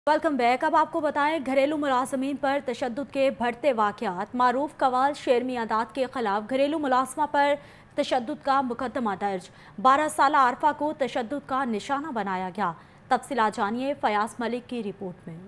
Welcome back. अब आपको बताएं, घरेलू मुलाजमीन पर तशद्दुद के बढ़ते वाक़यात। मारूफ कवाल शेर मियां दाद के खिलाफ घरेलू मुलाजमा पर तशद्दुद का मुकदमा दर्ज। 12 साल आरफा को तशद्दुद का निशाना बनाया गया। तफसीलात जानिए फयाज मलिक की रिपोर्ट में।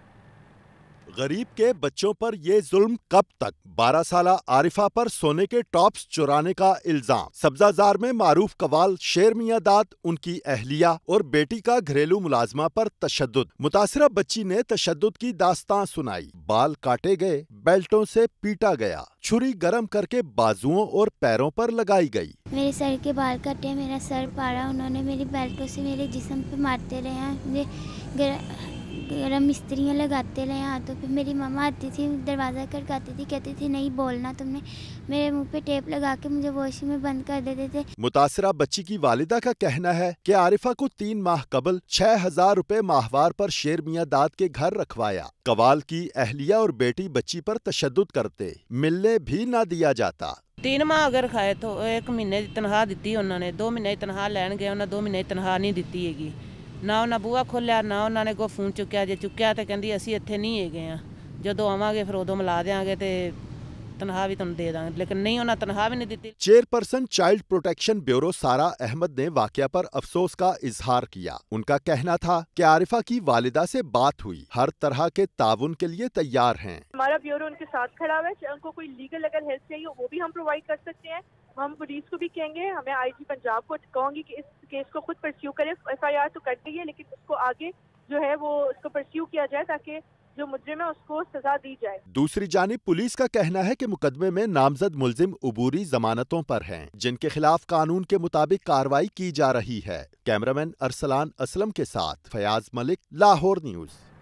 गरीब के बच्चों पर ये जुल्म कब तक? 12 साल आरिफा पर सोने के टॉप्स चुराने का इल्जाम। सब्जाजार में मारूफ कवाल शेर मियां दाद, उनकी अहलिया और बेटी का घरेलू मुलाजमा पर तशद्दुद। मुतासिरा बच्ची ने तशद्दुद की दास्तां सुनाई। बाल काटे गए, बेल्टों से पीटा गया, छुरी गरम करके बाजुओं और पैरों पर लगाई गई। मेरे सर के बाल कटे, मेरा सर फाड़ा, उन्होंने मेरी बेल्टों से मेरे जिस्म पे मारते रहे हैं, मुझे गरम मिस्त्रियाँ लगाते रहे हाथों पे। मेरी मम्मा आती थी, दरवाज़ा खटकाती थी, कहती थी नहीं बोलना तुमने। मेरे मुंह पे टेप लगा के मुझे वॉशरूम में बंद कर देते थे। मुतासिरा बच्ची की वालिदा का कहना है कि आरिफा को 3 माह कबल 6,000 रुपए माहवार पर शेर मियां दाद के घर रखवाया। कवाल की अहलिया और बेटी बच्ची पर तशद्दुद करते, मिलने भी ना दिया जाता। 3 माह अगर खाए तो 1 महीने की तनख्वाह दी उन्होंने, 2 महीने की तनख्वाह लैन गए, उन्होंने 2 महीने की तनख्वाह नहीं दी हैगी। ਨਾ ਉਹਨਾਂ ਬੂਹਾ ਖੋਲਿਆ, ਨਾ ਉਹਨਾਂ ਨੇ ਕੋਈ ਫੋਨ ਚੁੱਕਿਆ। ਜੇ ਚੁੱਕਿਆ ਤੇ ਕਹਿੰਦੀ ਅਸੀਂ ਇੱਥੇ ਨਹੀਂ ਹੈਗੇ ਆ, ਜਦੋਂ ਆਵਾਂਗੇ ਫਿਰ ਉਦੋਂ ਮਿਲਾ ਦੇਾਂਗੇ ਤੇ ਤਨਖਾਹ ਵੀ ਤੁਹਾਨੂੰ ਦੇ ਦਾਂਗੇ, लेकिन नहीं ਉਹਨਾਂ तनख्वाह भी नहीं दी। Chairperson child protection bureau Sara Ahmad ने वाकया पर अफसोस का इजहार किया। उनका कहना था कि आरिफा की वालिदा से बात हुई, हर तरह के ताउन के लिए तैयार हैं। हमारा ब्यूरो उनके साथ खड़ा हुआ है, उनको कोई लीगल अगर हेल्प चाहिए वो भी हम प्रोवाइड कर सकते हैं। हम पुलिस को भी कहेंगे, हमें आईजी पंजाब को कहूंगी कि इस केस को खुद परस्यू करे। एफआईआर तो कर दी है, लेकिन उसको आगे जो है वो उसको परस्यू किया जाए ताकि जो मुजरिम है उसको सजा दी जाए। दूसरी जानिब पुलिस का कहना है कि मुकदमे में नामजद मुलजिम उबूरी जमानतों पर हैं, जिनके खिलाफ कानून के मुताबिक कार्रवाई की जा रही है। कैमरामैन अरसलान असलम के साथ फयाज मलिक, लाहौर न्यूज़।